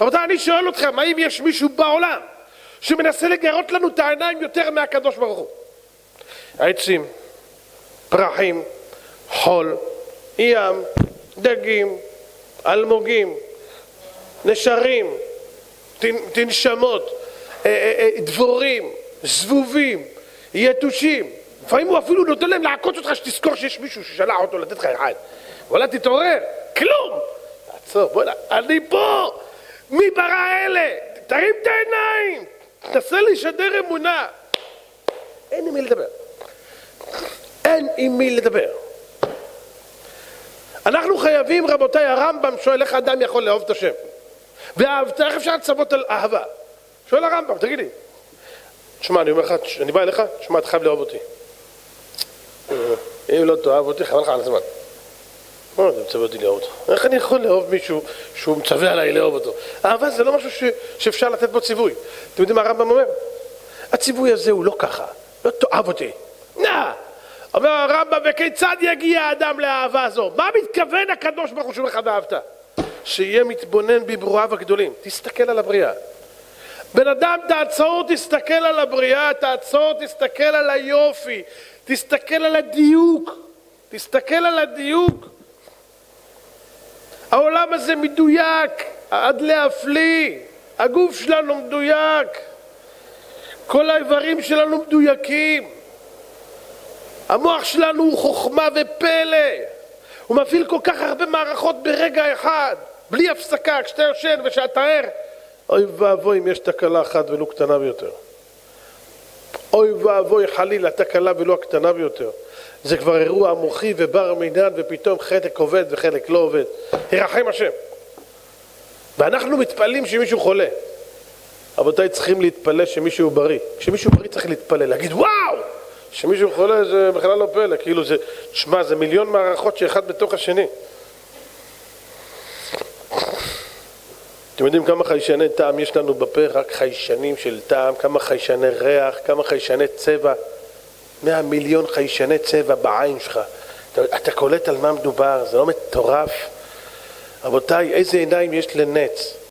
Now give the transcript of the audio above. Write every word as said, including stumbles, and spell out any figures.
רבותיי, אני שואל אתכם, האם יש מישהו בעולם שמנסה לגרות לנו את העיניים יותר מהקדוש ברוך הוא? עצים, פרחים, חול, ים, דגים, אלמוגים, נשרים, תנשמות, דבורים, זבובים, יתושים. לפעמים הוא אפילו נותן להם לעקוץ אותך שתזכור שיש מישהו ששלח אותו לתת לך אחד. וואלה, תתעורר, כלום. תעצור, בוא, אני פה. מי ברא אלה? תרים את העיניים. תנסה לשדר אמונה. אין עם מי לדבר. אין עם מי לדבר. אנחנו חייבים, רבותיי, הרמב"ם שואל איך אדם יכול לאהוב את השם. ואהבת, איך אפשר לצוות על אהבה? שואל הרמב"ם, תגיד לי. תשמע, אני אומר לך, אני בא אליך, תשמע, אתה חייב לאהוב אותי. אם לא תאהב אותי, חבל לך על הזמן. מה אתה מצווה אותי לאהוב אותו? איך אני יכול לאהוב מישהו שהוא מצווה עליי לאהוב אותו? אהבה זה לא משהו ש... שאפשר לתת בו ציווי. אתם יודעים מה הרמב"ם אומר? הציווי הזה הוא לא ככה. לא תאהב אותי. נא! אומר הרמב"ם, וכיצד יגיע האדם לאהבה הזו? מה מתכוון הקדוש ברוך הוא שאומר לך ואהבת? שיהיה מתבונן בברואיו הגדולים. תסתכל על הבריאה. בן אדם, תעצור, תסתכל על הבריאה, תעצור, תסתכל על היופי, תסתכל על הדיוק, תסתכל על הדיוק. העולם הזה מדויק, עד להפליא, הגוף שלנו מדויק, כל האיברים שלנו מדויקים, המוח שלנו הוא חוכמה ופלא, הוא מפעיל כל כך הרבה מערכות ברגע אחד, בלי הפסקה, כשאתה יושן ושאתה ער. אוי ואבוי אם יש תקלה אחת ולא קטנה ביותר. אוי ואבוי חלילה תקלה ולא הקטנה ביותר. זה כבר אירוע מוחי ובר מינן, ופתאום חלק עובד וחלק לא עובד. ירחם השם. ואנחנו מתפללים שמישהו חולה. רבותיי, צריכים להתפלל שמישהו בריא. כשמישהו בריא צריך להתפלל, להגיד וואו! שמישהו חולה זה בכלל לא פלא. כאילו זה, תשמע, זה מיליון מערכות שאחד בתוך השני. אתם יודעים כמה חיישני טעם יש לנו בפה? רק חיישנים של טעם, כמה חיישני ריח, כמה חיישני צבע. מאה מיליון חיישני צבע בעין שלך. אתה, אתה קולט על מה מדובר, זה לא מטורף? רבותיי, איזה עיניים יש לנץ?